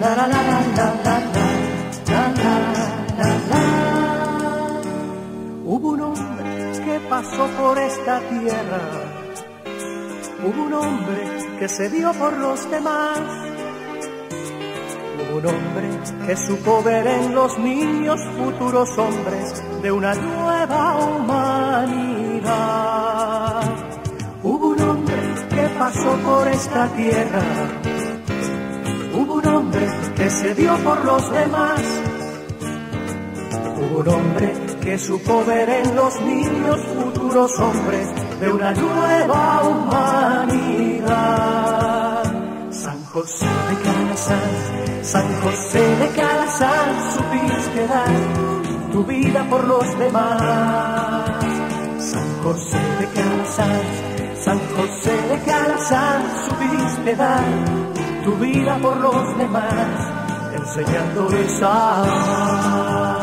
la la la la la la la la la. Hubo un hombre que pasó por esta tierra, hubo un hombre que se dio por los demás, hubo un hombre que supo ver en los niños futuros hombres de una nueva humanidad. Hubo un hombre que pasó por esta tierra, hubo un hombre que se dio por los demás, hubo un hombre que supo ver en los niños futuros hombres de una nueva humanidad. San José de Calasanz, San José de Calasanz, supiste dar tu vida por los demás. San José de Calasanz, San José de Calasanz, supiste dar tu vida por los demás, enseñándoles a amar.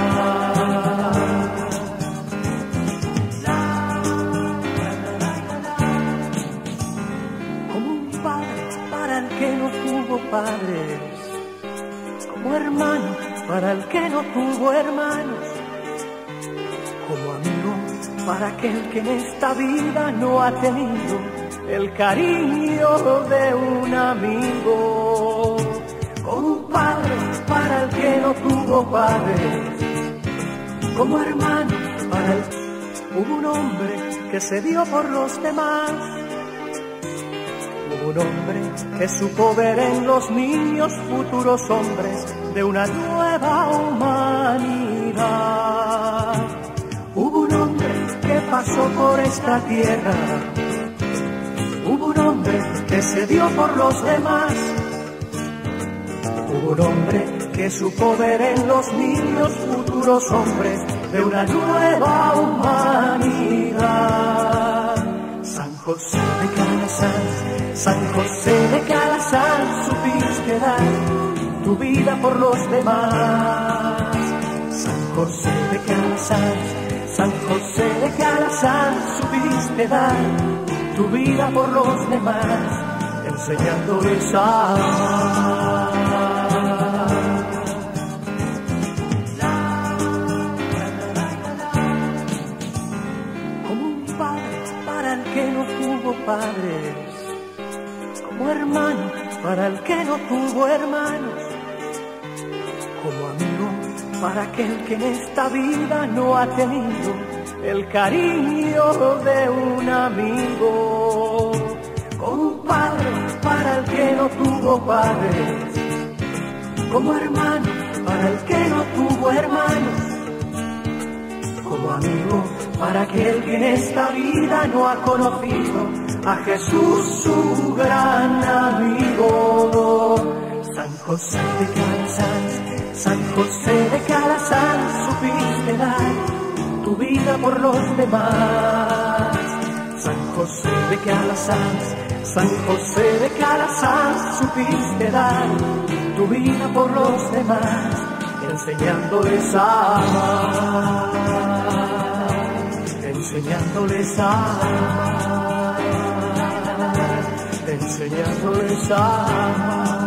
Como un padre para el que no tuvo padres, como hermano para el que no tuvo hermanos, como amigo para aquel que en esta vida no ha tenido el cariño de un amigo, como un padre para el que no tuvo padres, como hermano para el... Hubo un hombre que se dio por los demás, hubo un hombre que supo ver en los niños futuros hombres de una nueva humanidad. Hubo un hombre que pasó por esta tierra, hubo un hombre que se dio por los demás, hubo un hombre que supo ver en los niños futuros hombres de una nueva humanidad. San José de Calasanz, San José de Calasanz, supiste dar tu vida por los demás. San José de Calasanz, San José de Calasanz, supiste dar tu vida por los demás, enseñándoles a amar. Como un padre para el que no tuvo padres, como hermano para el que no tuvo hermanos, como amigo para aquel que en esta vida no ha tenido el cariño de un amigo, como un padre para el que no tuvo padres, como hermano para el que no tuvo hermanos, como amigo para aquel que en esta vida no ha conocido a Jesús, su gran amigo. San José de Calasanz, San José de Calasanz, supiste dar tu vida por los demás. San José de Calasanz, San José de Calasanz, supiste dar tu vida por los demás, enseñándoles a amar, enseñándoles a amar, enseñándoles a amar.